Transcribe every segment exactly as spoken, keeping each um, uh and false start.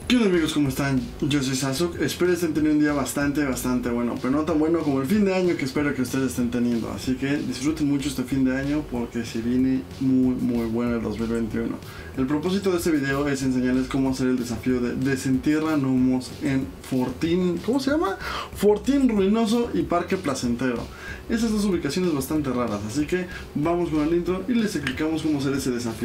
¿Qué onda amigos? ¿Cómo están? Yo soy Sasuke, espero estén teniendo un día bastante, bastante bueno, pero no tan bueno como el fin de año que espero que ustedes estén teniendo, así que disfruten mucho este fin de año porque se viene muy muy bueno el dos mil veintiuno. El propósito de este video es enseñarles cómo hacer el desafío de Desentierra Gnomos en Fortín, ¿cómo se llama? Fortín Ruinoso y Parque Placentero. Esas dos ubicaciones bastante raras, así que vamos con el intro y les explicamos cómo hacer ese desafío.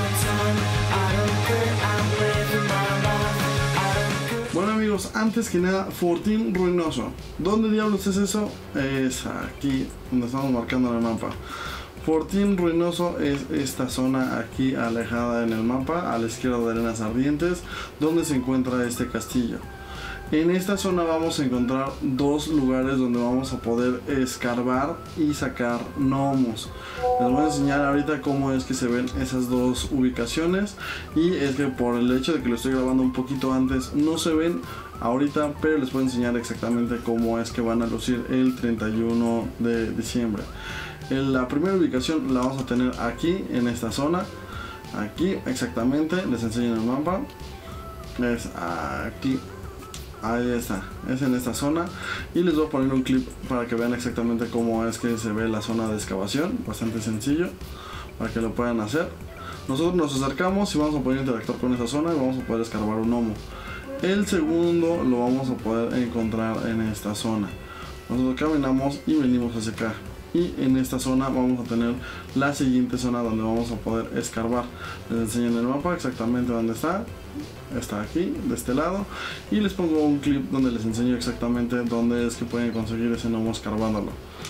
Bueno amigos, antes que nada, Fortín Ruinoso. ¿Dónde diablos es eso? Es aquí, donde estamos marcando en el mapa. Fortín Ruinoso es esta zona aquí alejada en el mapa, a la izquierda de Arenas Ardientes, donde se encuentra este castillo. En esta zona vamos a encontrar dos lugares donde vamos a poder escarbar y sacar gnomos. Les voy a enseñar ahorita cómo es que se ven esas dos ubicaciones, y es que por el hecho de que lo estoy grabando un poquito antes no se ven ahorita, pero les voy a enseñar exactamente cómo es que van a lucir el treinta y uno de diciembre. En la primera ubicación la vamos a tener aquí en esta zona, aquí exactamente, les enseño en el mapa, es aquí. Ahí está, es en esta zona, y les voy a poner un clip para que vean exactamente cómo es que se ve la zona de excavación, bastante sencillo para que lo puedan hacer. Nosotros nos acercamos y vamos a poder interactuar con esa zona y vamos a poder escarbar un gnomo. El segundo lo vamos a poder encontrar en esta zona. Nosotros caminamos y venimos hacia acá, y en esta zona vamos a tener la siguiente zona donde vamos a poder escarbar. Les enseño en el mapa exactamente dónde está. Está aquí, de este lado, y les pongo un clip donde les enseño exactamente dónde es que pueden conseguir ese gnomo escarbándolo.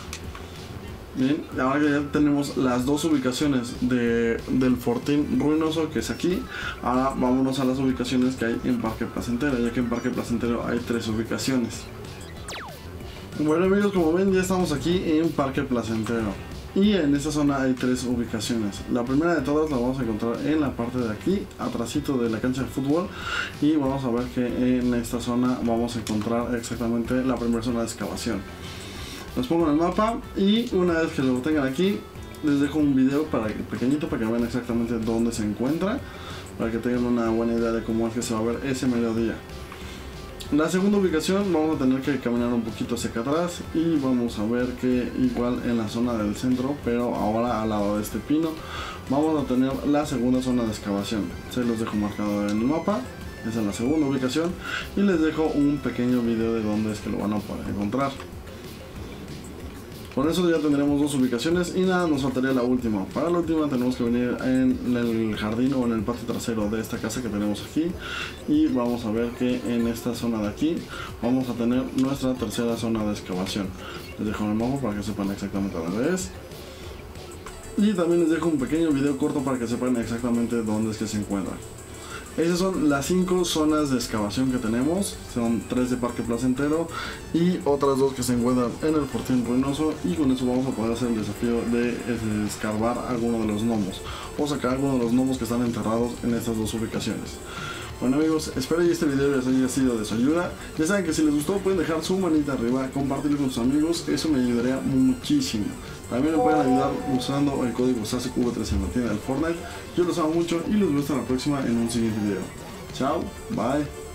Bien, ahora que ya tenemos las dos ubicaciones de, del Fortín Ruinoso, que es aquí, ahora vámonos a las ubicaciones que hay en Parque Placentero, ya que en Parque Placentero hay tres ubicaciones. Bueno amigos, como ven ya estamos aquí en Parque Placentero, y en esta zona hay tres ubicaciones. La primera de todas la vamos a encontrar en la parte de aquí, atrásito de la cancha de fútbol, y vamos a ver que en esta zona vamos a encontrar exactamente la primera zona de excavación. Los pongo en el mapa, y una vez que lo tengan aquí les dejo un video para que, pequeñito para que vean exactamente dónde se encuentra, para que tengan una buena idea de cómo es que se va a ver ese mediodía. La segunda ubicación vamos a tener que caminar un poquito hacia acá atrás, y vamos a ver que igual en la zona del centro, pero ahora al lado de este pino, vamos a tener la segunda zona de excavación. Se los dejo marcado en el mapa, esa es la segunda ubicación, y les dejo un pequeño video de dónde es que lo van a poder encontrar. Con eso ya tendremos dos ubicaciones, y nada, nos faltaría la última. Para la última tenemos que venir en el jardín o en el patio trasero de esta casa que tenemos aquí, y vamos a ver que en esta zona de aquí vamos a tener nuestra tercera zona de excavación. Les dejo en el mapa para que sepan exactamente dónde es, y también les dejo un pequeño video corto para que sepan exactamente dónde es que se encuentra. Esas son las cinco zonas de excavación que tenemos, son tres de Parque Placentero y otras dos que se encuentran en el Fortín Ruinoso, y con eso vamos a poder hacer el desafío de escarbar alguno de los gnomos o sacar alguno de los gnomos que están enterrados en estas dos ubicaciones. Bueno amigos, espero que este video les haya sido de su ayuda. Ya saben que si les gustó pueden dejar su manita arriba, compartirlo con sus amigos, eso me ayudaría muchísimo. También me pueden ayudar usando el código Sasuke V tres en la tienda del Fortnite. Yo los amo mucho y los veo hasta la próxima en un siguiente video. Chao, bye.